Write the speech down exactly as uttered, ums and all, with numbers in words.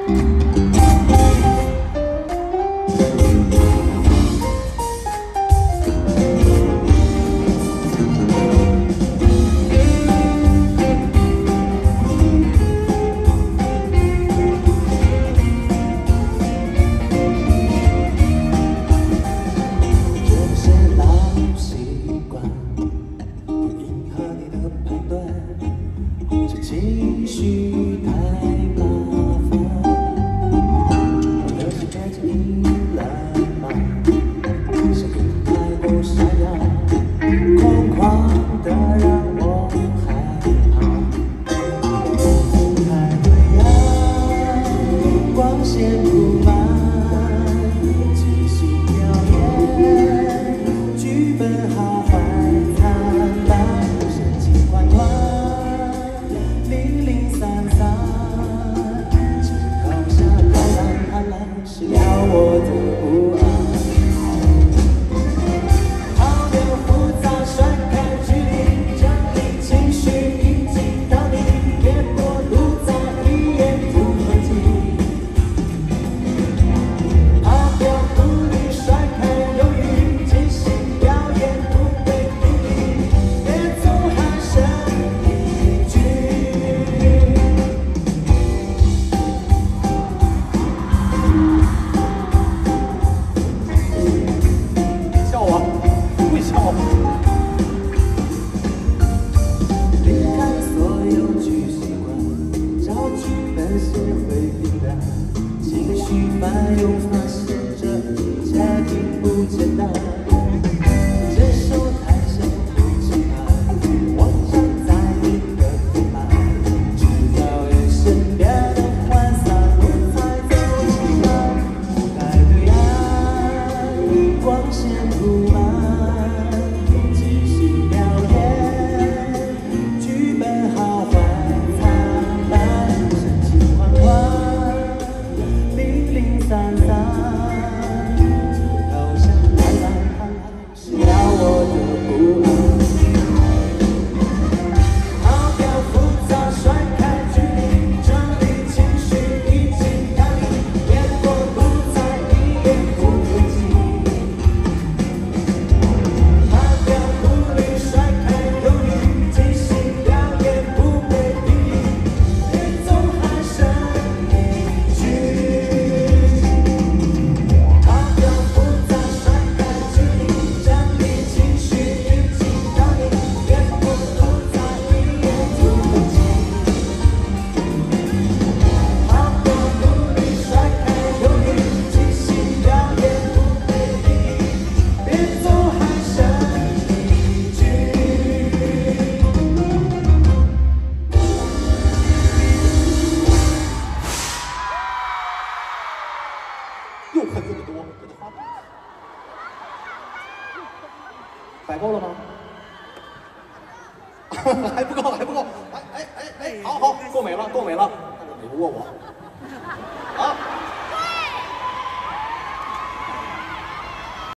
情绪太麻烦，有时该经依赖吗？生命太过闪耀，空旷的让我害怕。太对呀，光线铺满，即兴表演，剧本好坏参半，深情款款。 零零散散，只好像海浪海浪吃了我的不安。好的复杂，甩开距离，将你情绪引进到你，别过度在意，也不分歧。怕表不理，甩开犹豫，即兴表演不被定义，别总喊声一句。 离开所有剧习惯，找剧本写会平淡，情绪翻涌发现这一切并不简单。接受太小不期盼，妄想在你的陪伴，制造人身边的涣散，我才走出来。太对岸，光线铺满。 散散，好像海浪海浪吃了我的不安。好表复杂，甩开距离，整理情绪，已经压力，别过度在意，也不分歧。好表不理，甩开犹豫，即兴表演不被定义，别总喊声一句。 又喷这么多，我的发抖。摆够了吗？还不够，还不够。哎哎哎哎，好好，够美了，够美了。美不过我。